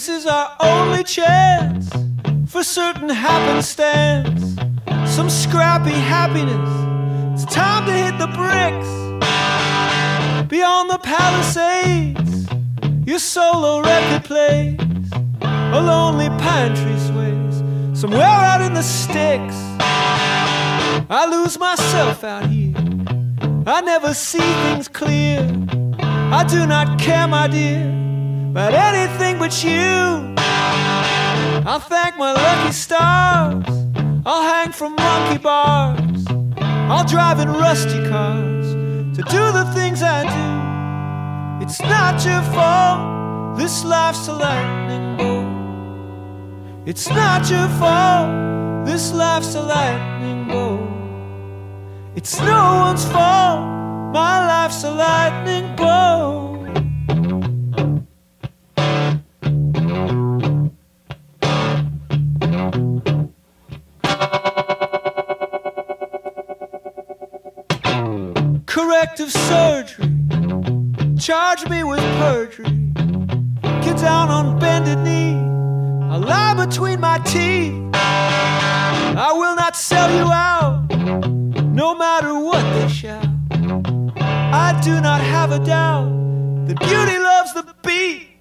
This is our only chance for certain happenstance, some scrappy happiness. It's time to hit the bricks. Beyond the Palisades, your solo record plays. A lonely pine tree sways somewhere out in the sticks. I lose myself out here. I never see things clear. I do not care, my dear, about anything but you. I'll thank my lucky stars. I'll hang from monkey bars. I'll drive in rusty cars to do the things I do. It's not your fault, this life's a lightning bolt. It's not your fault, this life's a lightning bolt. It's no one's fault, my life's a lightning bolt. Corrective surgery, charge me with perjury. Get down on bended knee, I lie between my teeth. I will not sell you out, no matter what they shout. I do not have a doubt that beauty loves the beat.